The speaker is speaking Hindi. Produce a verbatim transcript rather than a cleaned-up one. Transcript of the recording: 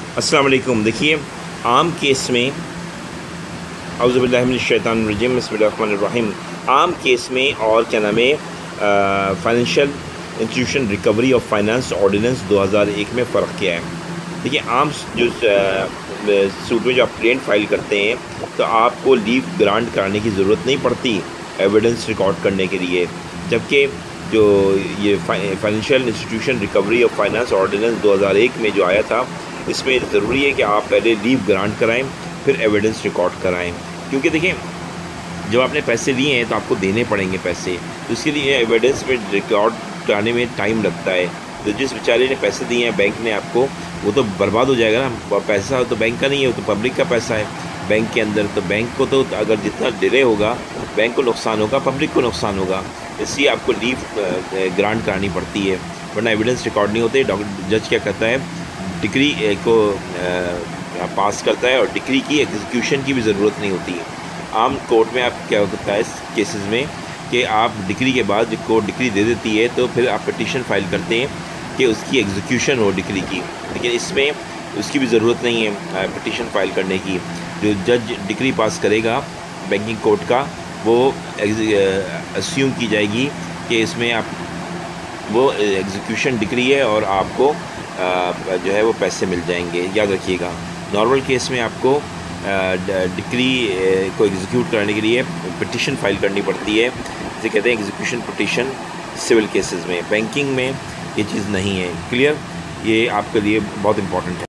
अस्सलाम वालेकुम। देखिए, आम केस में औज़ु बिल्लाहि मिनश शैतानिर रजीम बिस्मिल्लाहिर रहमानिर रहीम आम केस में और क्या नाम है financial institution recovery of finance ordinance दो हज़ार एक में फ़र्क क्या है। देखिए, आम जो सूट में जो आप क्लेम फाइल करते हैं तो आपको लीव ग्रांट कराने की ज़रूरत नहीं पड़ती एविडेंस रिकॉर्ड करने के लिए, जबकि जो ये financial institution recovery of finance ordinance दो हज़ार एक में जो आया था, इसमें ज़रूरी है कि आप पहले लीव ग्रांट कराएं फिर एविडेंस रिकॉर्ड कराएं। क्योंकि देखिए, जब आपने पैसे लिए हैं तो आपको देने पड़ेंगे पैसे, तो इसके लिए एविडेंस में रिकॉर्ड कराने में टाइम लगता है। तो जिस बेचारे ने पैसे दिए हैं बैंक ने आपको, वो तो बर्बाद हो जाएगा ना। पैसा तो बैंक का नहीं है, वो तो पब्लिक का पैसा है बैंक के अंदर। तो बैंक को तो अगर जितना डिले होगा बैंक को नुकसान होगा, पब्लिक को नुकसान होगा। इसलिए आपको लीव ग्रांट करानी पड़ती है, वरना एविडेंस रिकॉर्ड नहीं होते। डॉक्टर जज क्या कहता है, डिक्री को पास करता है और डिक्री की एग्जीक्यूशन की भी ज़रूरत नहीं होती है। आम कोर्ट में आप क्या होता है इस केसेस में कि आप डिक्री के बाद कोर्ट डिक्री दे देती है तो फिर आप पिटीशन फाइल करते हैं कि उसकी एग्जीक्यूशन हो डिक्री की, लेकिन इसमें उसकी भी ज़रूरत नहीं है पिटीशन फाइल करने की। जो जज डिक्री पास करेगा बैंकिंग कोर्ट का, वो अस्यूम की जाएगी कि इसमें आप वो एग्जीक्यूशन डिक्री है और आपको जो है वो पैसे मिल जाएंगे। याद रखिएगा, नॉर्मल केस में आपको डिक्री को एग्जीक्यूट करने के लिए पिटीशन फाइल करनी पड़ती है, इसे कहते हैं एग्जीक्यूशन पिटीशन सिविल केसेस में। बैंकिंग में ये चीज़ नहीं है। क्लियर? ये आपके लिए बहुत इंपॉर्टेंट है।